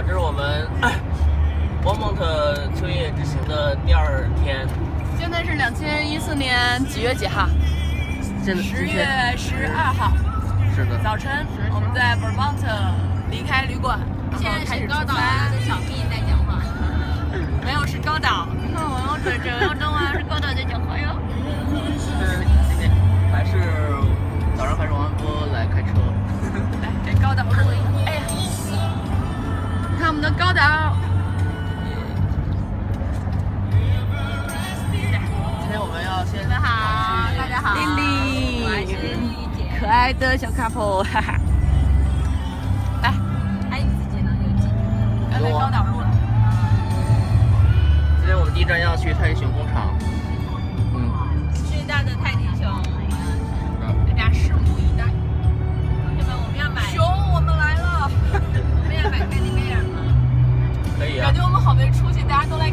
这是我们王蒙特秋叶之行的第2天。 现在是2014年几月几号？10月12号。 是的。 早晨，我们在 Vermont 离开旅馆， 现在是高岛屋的小 B 在讲话。 没有，是高岛。 你看我要这要中啊，是高岛在讲话哟。 还是早上还是王安波来开车。 来，这高岛路，哎呀，你看我们的高岛。 今天我们要先。 你们好，大家好。 丽丽， 我是丽姐， 可爱的小 couple， 哈哈。来， 还有你自己呢，有记。 要来高岛路了。 今天我们第一站要去泰迪熊工厂。 最大的泰迪熊，大家拭目以待。同学们，我们要买熊，我们来了。 我们要买泰迪贝尔吗？ 可以啊。 感觉我们好没出息，大家都来